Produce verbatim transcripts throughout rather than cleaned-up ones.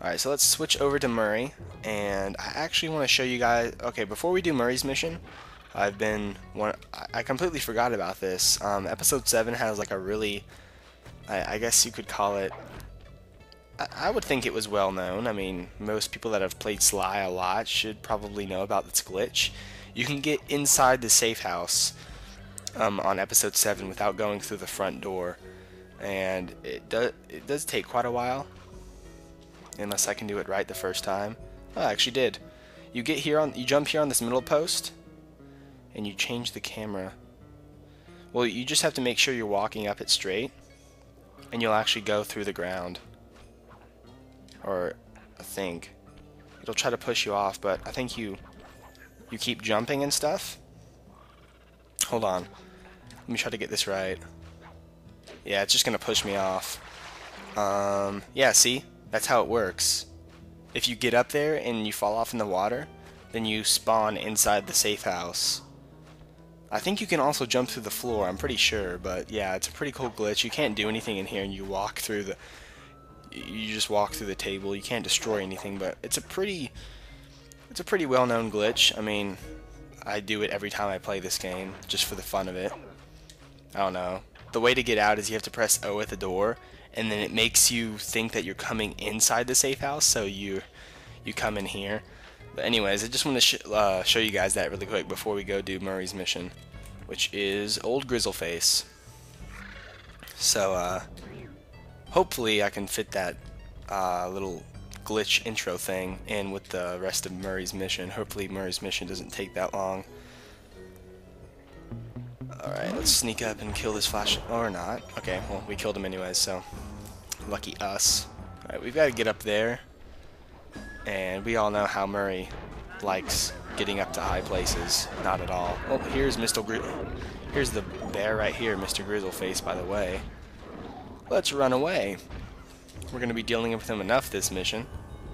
Alright, so let's switch over to Murray, and I actually want to show you guys. Okay, before we do Murray's mission, I've been one. I completely forgot about this. Um, episode seven has like a really, I, I guess you could call it. I, I would think it was well known. I mean, most people that have played Sly a lot should probably know about this glitch. You can get inside the safe house um, on episode seven without going through the front door, and it does. It does take quite a while. Unless I can do it right the first time. Oh, I actually did. You get here on, you jump here on this middle post, and you change the camera. Well, you just have to make sure you're walking up it straight, and you'll actually go through the ground. Or, I think it'll try to push you off, but I think you you keep jumping and stuff. Hold on. Let me try to get this right. Yeah, it's just gonna push me off. Um, yeah, see? That's how it works. If you get up there and you fall off in the water, then you spawn inside the safe house. I think you can also jump through the floor, I'm pretty sure, but yeah, it's a pretty cool glitch. You can't do anything in here, and you walk through the you just walk through the table. You can't destroy anything, but it's a pretty it's a pretty well-known glitch. I mean, I do it every time I play this game just for the fun of it. I don't know. The way to get out is you have to press O at the door, and then it makes you think that you're coming inside the safe house, so you you come in here. But anyways, I just want to sh uh, show you guys that really quick before we go do Murray's mission, which is Old Grizzleface. So uh, hopefully I can fit that uh, little glitch intro thing in with the rest of Murray's mission. Hopefully Murray's mission doesn't take that long. Alright, let's sneak up and kill this flash, or not. Okay, well, we killed him anyways, so lucky us. Alright, we've got to get up there, and we all know how Murray likes getting up to high places. Not at all. Oh, here's Mister Gri here's the bear right here, Mister Grizzleface, by the way. Let's run away. We're going to be dealing with him enough this mission.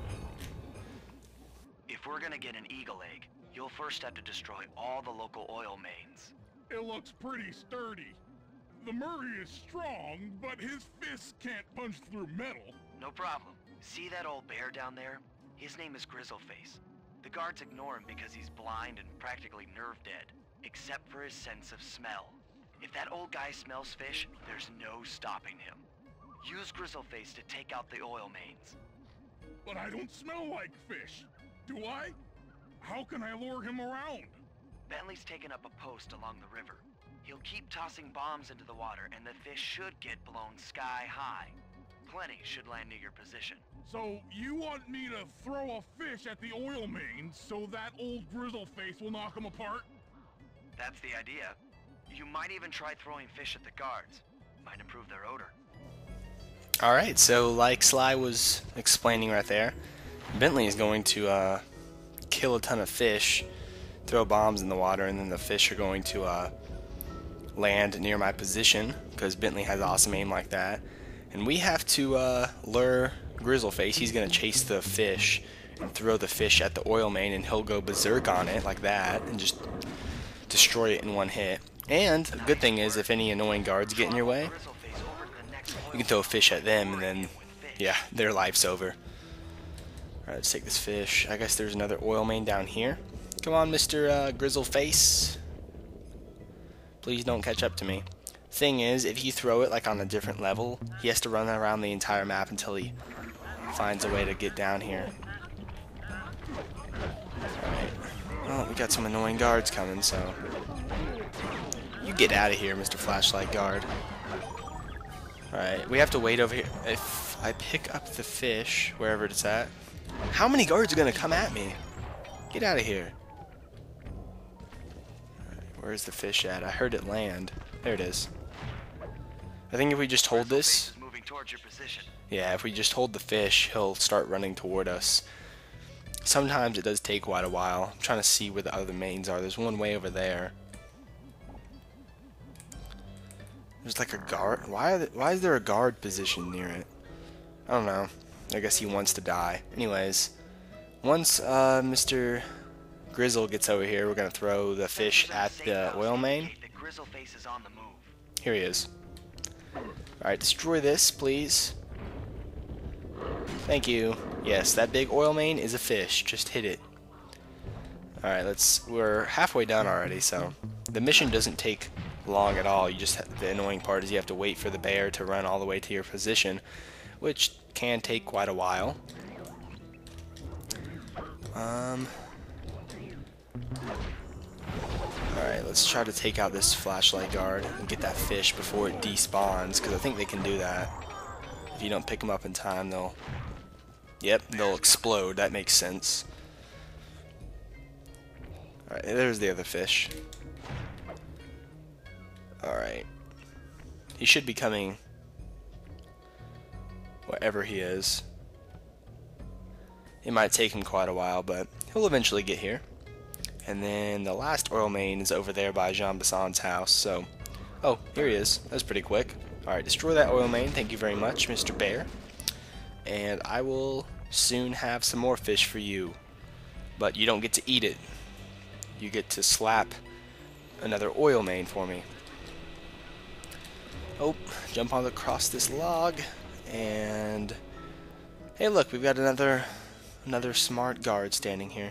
If we're going to get an eagle egg, you'll first have to destroy all the local oil mains. It looks pretty sturdy. The Murray is strong, but his fists can't punch through metal. No problem. See that old bear down there? His name is Grizzleface. The guards ignore him because he's blind and practically nerve dead, except for his sense of smell. If that old guy smells fish, there's no stopping him. Use Grizzleface to take out the oil mains. But I don't smell like fish, do I? How can I lure him around? Bentley's taken up a post along the river. He'll keep tossing bombs into the water, and the fish should get blown sky high. Plenty should land near your position. So you want me to throw a fish at the oil mains so that old Grizzleface will knock him apart? That's the idea. You might even try throwing fish at the guards. Might improve their odor. Alright, so like Sly was explaining right there, Bentley is going to uh, kill a ton of fish, throw bombs in the water, and then the fish are going to uh, land near my position, because Bentley has awesome aim like that. And we have to uh, lure Grizzleface. He's going to chase the fish and throw the fish at the oil main, and he'll go berserk on it like that and just destroy it in one hit. And the good thing is, if any annoying guards get in your way, you can throw a fish at them, and then, yeah, their life's over. Alright, let's take this fish. I guess there's another oil main down here. Come on, Mister Uh, Grizzleface. Please don't catch up to me. Thing is, if you throw it like on a different level, he has to run around the entire map until he finds a way to get down here. Alright. Oh, we got some annoying guards coming, so you get out of here, Mister Flashlight Guard. Alright, we have to wait over here. If I pick up the fish, wherever it's at, how many guards are going to come at me? Get out of here. Alright, where's the fish at? I heard it land. There it is. I think if we just hold this, Moving towards your position. yeah, if we just hold the fish, he'll start running toward us. Sometimes it does take quite a while. I'm trying to see where the other mains are. There's one way over there. There's like a guard. Why, are the, why is there a guard position near it? I don't know. I guess he wants to die. Anyways, once uh, Mister Grizzle gets over here, we're going to throw the fish at the oil main. Here he is. Alright, destroy this, please. Thank you. Yes, that big oil main is a fish. Just hit it. Alright, let's... We're halfway done already, so... The mission doesn't take long at all. You just... The annoying part is you have to wait for the bear to run all the way to your position, which can take quite a while. Um... Alright, let's try to take out this flashlight guard and get that fish before it despawns, because I think they can do that. If you don't pick them up in time, they'll... Yep, they'll explode. That makes sense. Alright, there's the other fish. Alright. He should be coming wherever he is. It might take him quite a while, but he'll eventually get here. And then the last oil main is over there by Jean Basson's house, so... Oh, here he is. That was pretty quick. Alright, destroy that oil main. Thank you very much, Mister Bear. And I will soon have some more fish for you. But you don't get to eat it. You get to slap another oil main for me. Oh, jump on across this log. And... Hey, look, we've got another, another smart guard standing here.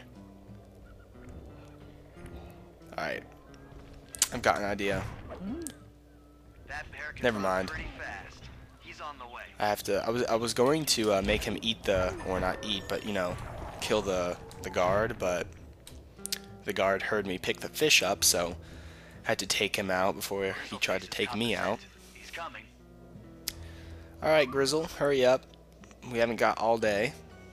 Alright. I've got an idea. That bear can Never run mind. pretty fast. He's on the way. I have to. I was. I was going to uh, make him eat the, or not eat, but you know, kill the the guard. But the guard heard me pick the fish up, so I had to take him out before he tried to take me out. He's coming. All right, Grizzle, hurry up. We haven't got all day.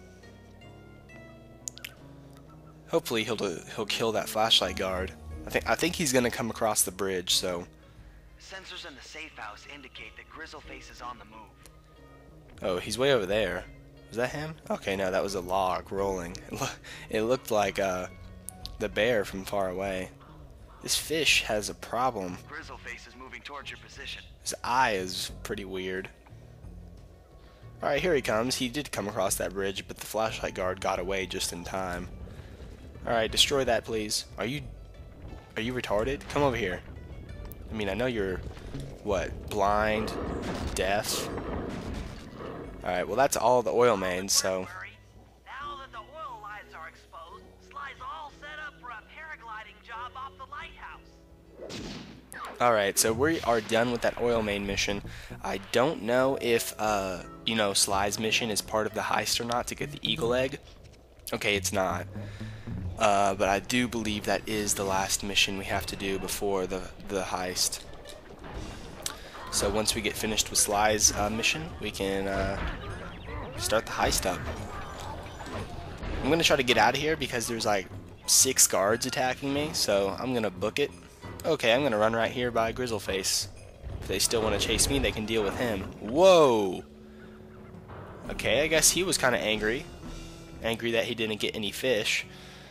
Hopefully he'll he'll kill that flashlight guard. I think I think he's gonna come across the bridge. So. Sensors in the safe house indicate that Grizzleface is on the move. Oh, he's way over there. Was that him? Okay, no, that was a log rolling. It looked like uh, the bear from far away. This fish has a problem. Grizzleface is moving towards your position. His eye is pretty weird. Alright, here he comes. He did come across that bridge, but the flashlight guard got away just in time. Alright, destroy that, please. Are you... Are you retarded? Come over here. I mean, I know you're... What? Blind? Deaf? Alright, well that's all the oil mains, so... Now that the oil lines are exposed, Sly's all set up for a paragliding job off the lighthouse. Alright, so we are done with that oil main mission. I don't know if, uh, you know, Sly's mission is part of the heist or not to get the eagle egg. Okay, it's not. Uh, but I do believe that is the last mission we have to do before the, the heist. So once we get finished with Sly's uh, mission, we can uh, start the heist up. I'm going to try to get out of here because there's like six guards attacking me, so I'm going to book it. Okay, I'm going to run right here by Grizzleface. If they still want to chase me, they can deal with him. Whoa! Okay, I guess he was kind of angry. Angry that he didn't get any fish.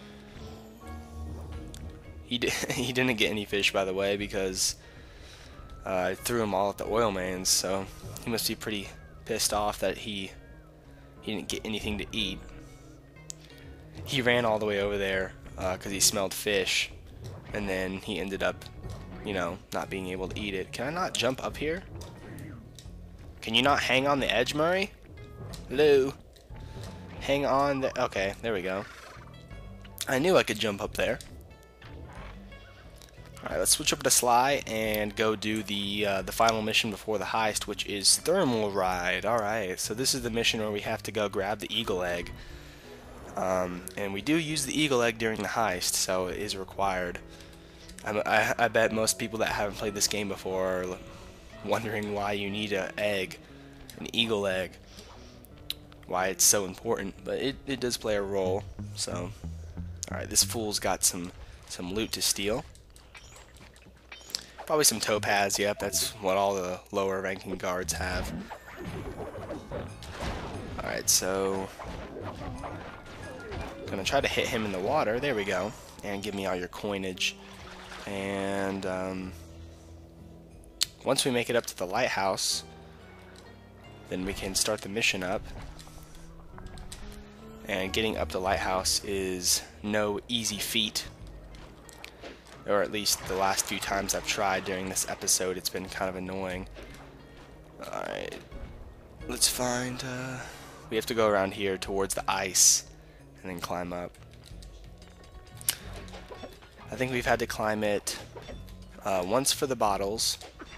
He, di he didn't get any fish, by the way, because uh, I threw them all at the oil mains, so he must be pretty pissed off that he, he didn't get anything to eat. He ran all the way over there because uh, he smelled fish, and then he ended up, you know, not being able to eat it. Can I not jump up here? Can you not hang on the edge, Murray? Hello? Hang on the... Okay, there we go. I knew I could jump up there. Alright, let's switch over to Sly and go do the uh, the final mission before the heist, which is Thermal Ride. Alright, so this is the mission where we have to go grab the eagle egg. Um, and we do use the eagle egg during the heist, so it is required. I, I, I bet most people that haven't played this game before are wondering why you need an egg, an eagle egg, why it's so important, but it, it does play a role. So, alright, this fool's got some, some loot to steal. Probably some topaz, yep, that's what all the lower ranking guards have. Alright, so... Gonna try to hit him in the water, there we go. And give me all your coinage. And, um... once we make it up to the lighthouse, then we can start the mission up. And getting up the lighthouse is no easy feat. Or at least the last few times I've tried during this episode, it's been kind of annoying. Alright, let's find, uh, we have to go around here towards the ice and then climb up. I think we've had to climb it uh, once for the bottles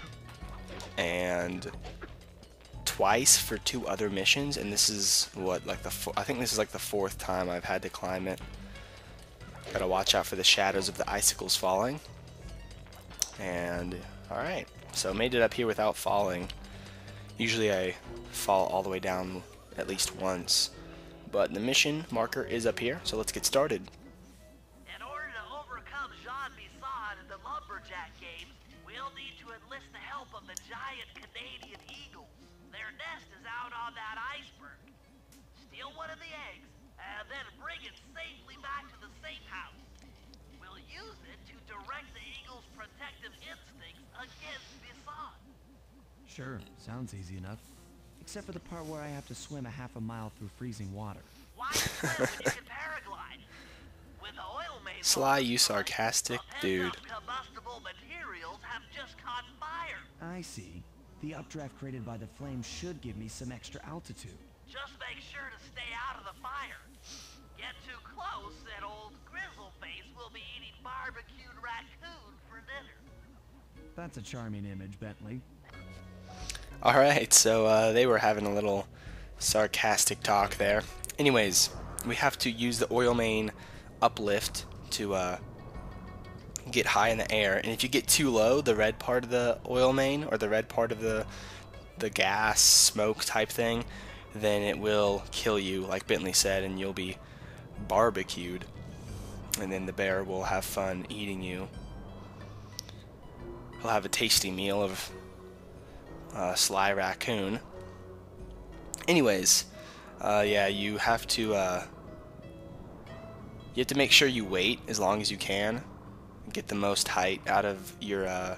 and twice for two other missions, and this is what, like the fo I think this is like the fourth time I've had to climb it. Gotta watch out for the shadows of the icicles falling. And alright, so made it up here without falling. Usually I fall all the way down at least once, but the mission marker is up here, so let's get started. In order to overcome Jean Bisson in the Lumberjack games, we'll need to enlist the help of the giant Canadian eagles. Their nest is out on that iceberg. Steal one of the eggs, and then bring it safely back to the safe house. We'll use it to direct the eagle's protective instincts against Bisson. Sure, sounds easy enough. Except for the part where I have to swim a half a mile through freezing water. Why instead when you can paraglide? With the oil made Sly, you sarcastic dude. combustible materials have just caught fire. I see. The updraft created by the flame should give me some extra altitude. Just make sure to stay out of the fire. Get too close and old Grizzleface will be eating barbecued raccoon for dinner. That's a charming image, Bentley. Alright, so uh, they were having a little sarcastic talk there. Anyways, we have to use the oil main uplift to uh, get high in the air, and if you get too low, the red part of the oil main, or the red part of the the gas smoke type thing, then it will kill you, like Bentley said, and you'll be barbecued, and then the bear will have fun eating you. He'll have a tasty meal of uh, Sly Raccoon. Anyways, uh, yeah, you have to uh, you have to make sure you wait as long as you can, get the most height out of your uh,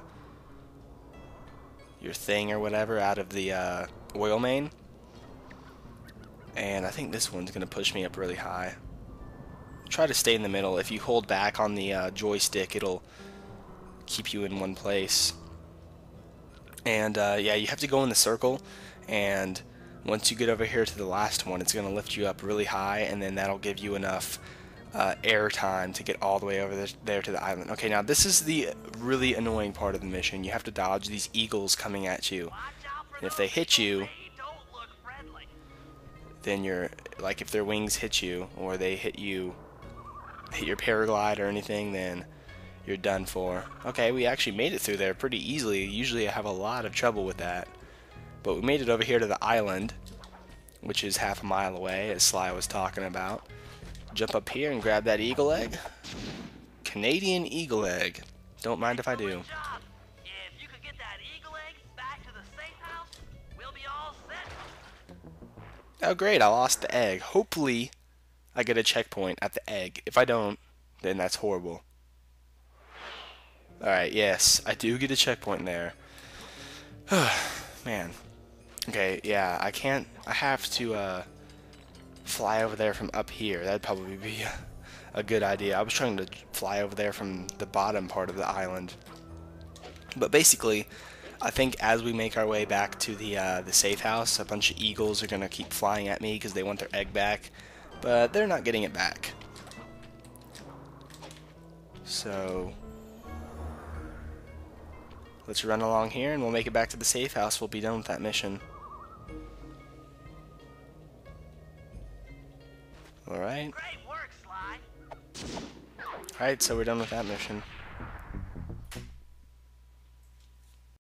your thing or whatever out of the uh, oil main. And I think this one's gonna push me up really high. Try to stay in the middle. If you hold back on the uh, joystick, it'll keep you in one place. And uh, yeah, you have to go in the circle, and once you get over here to the last one, it's gonna lift you up really high, and then that'll give you enough uh, air time to get all the way over there, there to the island. Okay, now this is the really annoying part of the mission. You have to dodge these eagles coming at you. And if they hit you, then you're, like, if their wings hit you, or they hit you, hit your paraglide or anything, then you're done for. Okay, we actually made it through there pretty easily. Usually I have a lot of trouble with that. But we made it over here to the island, which is half a mile away, as Sly was talking about. Jump up here and grab that eagle egg. Canadian eagle egg. Don't mind if I do. If you could get that eagle egg back to the safe house, we'll be all set. Oh great, I lost the egg. Hopefully I get a checkpoint at the egg. If I don't, then that's horrible. Alright, yes, I do get a checkpoint there. Man. Okay, yeah, I can't, I have to uh, fly over there from up here. That'd probably be a, a good idea. I was trying to fly over there from the bottom part of the island. But basically, I think as we make our way back to the uh, the safe house, a bunch of eagles are gonna keep flying at me because they want their egg back, but they're not getting it back. So let's run along here and we'll make it back to the safe house. We'll be done with that mission. Alright. Great work, Sly. Alright, so we're done with that mission.